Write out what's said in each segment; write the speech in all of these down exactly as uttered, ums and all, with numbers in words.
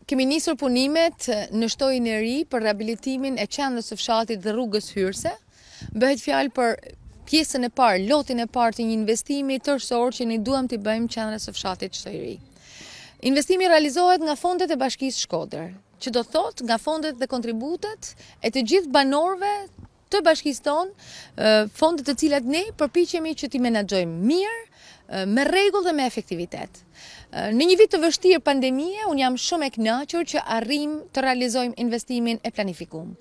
Kemi nisur punimet në Shtojën e ri për rehabilitimin e qendrës së fshatit dhe rrugës hyrëse. Bëhet fjalë për pjesën e parë, lotin e parë të një investimi tërësor që ne duam t'i bëjmë qendrës së fshatit Shtoj ri. Investimi realizohet nga fondet e Bashkisë Shkodër, që do thot nga fondet dhe kontributet e të gjithë banorëve të bashkisë tonë, fondet të cilat ne përpiqemi që t'i menaxhojmë mirë, me rregull dhe me efektivitet. Në një vit të vështirë pandemie, unë jam shumë e kënaqur që arrim të realizojmë investimin e planifikuar.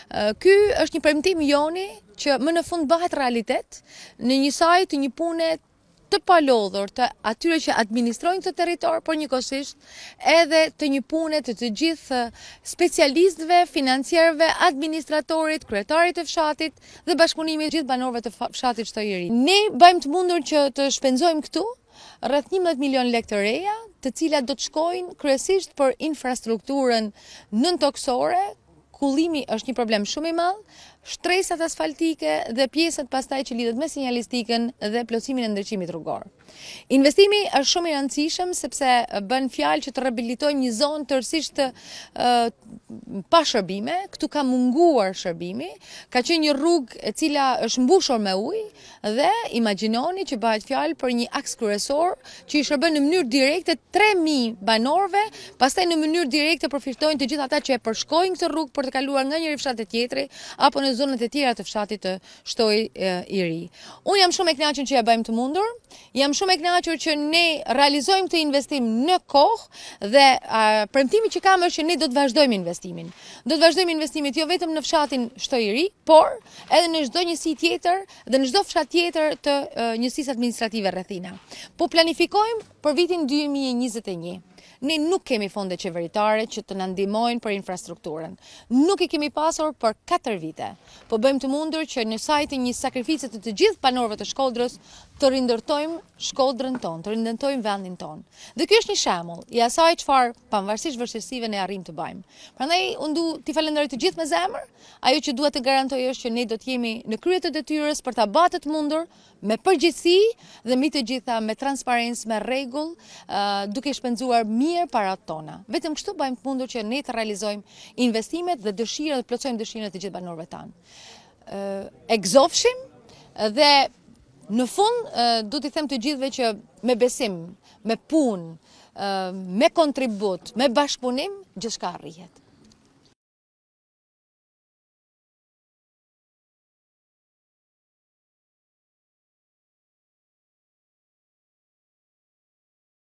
Ky është një premtim joni që më në fund bëhet realitet në një saj të një pune të palodhur të atyre që administrojnë këtë territor, por njëkohësisht edhe të një pune të të gjithë specialistëve, financierëve, administratorit, kryetarit të fshatit dhe bashkëpunimit të gjithë banorëve të fshatit Shtoj ri. Ne bëjmë të mundur që të shpenzojmë këtu rreth njëmbëdhjetë milion lekë të reja, të cilat do të shkojnë kryesisht për infrastrukturën nëntoksore. Kullimi është një problem shumë i madh, shtresat asfaltike dhe pjesët pastaj që lidhet me sinjalistikën dhe plotësimin e ndryshimit rrugor. Investimi është shumë i rëndësishëm sepse bën fjalë që të rehabilitojmë një zonë tërësisht uh, pa shërbime. Këtu ka munguar shërbimi, ka qenë një rrugë e cila është mbushur me ujë dhe imagjinoni që bëhet fjalë për një aks kryesor që i shërben në mënyrë direkte tre mijë banorëve, pastaj në mënyrë direkte përfitojnë të gjithë ata që e përshkojnë këtë rrugë për të kaluar nga njëri fshat te tjetri apo në zonat e tjera të fshatit të Shtoj i ri. Unë jam shumë e kënaqur që ja bëjmë të mundur, jam shumë e kënaqur që ne realizojmë këtë investim në kohë dhe uh, premtimi që kam është që ne do të vazhdojmë investimin. Do të vazhdojmë investimin jo vetëm në fshatin Shtoj i ri, por edhe në çdo njësi tjetër dhe në çdo fshat tjetër të uh, Njësinë Administrative Rrethina. Po planifikojmë për vitin dy mijë e njëzet e një. Ne nuk kemi fonde qeveritare që të na ndihmojnë për infrastrukturën. Nuk i kemi pasur për katër vite. Po bëjmë të mundur që në sajtë një sakrificë të të gjithë banorëve të Shkodrës të rindërtojmë Shkodrën tonë, të rindërtojmë vendin tonë. Dhe ky është një shembull i asaj çfarë pavarësisht vështirësive ne arrim të bëjmë. Prandaj unë du t'i falenderoj të gjithë me zemër. Ajo që dua të garantoj është që ne do të jemi në krye të detyrës për ta bërë të mundur me përgjegjësi dhe mbi të gjitha me transparencë, me rregull, uh, duke shpenzuar mirë parat tona. Vetëm kështu bëjmë të mundur që ne të realizojmë investimet dhe dëshirat dhe plotësojmë dëshirat e të gjithë banorëve tanë. Uh, e gëzofshim dhe në fund uh, du t'i them të gjithëve që me besim, me punë, uh, me kontribut, me bashkëpunim, gjithçka arrihet.